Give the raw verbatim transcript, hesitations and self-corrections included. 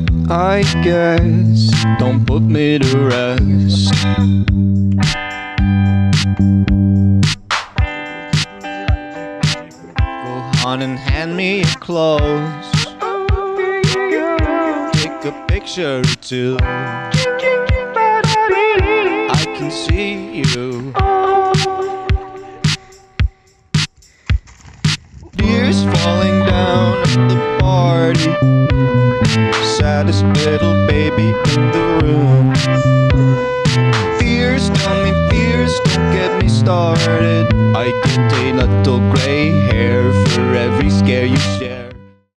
I guess, don't put me to rest. Go on and hand me your clothes. Take a picture or two. I can see you. Tears falling down at the party. Saddest little baby in the